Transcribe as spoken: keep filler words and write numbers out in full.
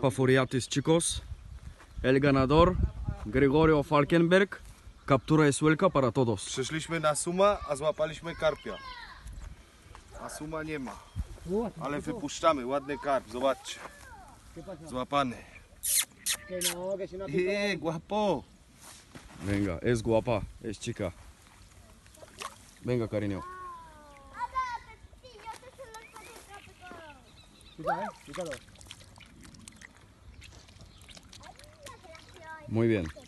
Paforiatis, chicos. El ganador, Gregorio Falkenberg. Captura de suelka para todos. Przyszliśmy na suma, a złapaliśmy karpia. A suma nie ma. Ale wypuszczamy, ładny karp, zobaczcie. Złapany. Eee, guapo. Venga, es guapa, es chica. Venga, cariño. Muy bien.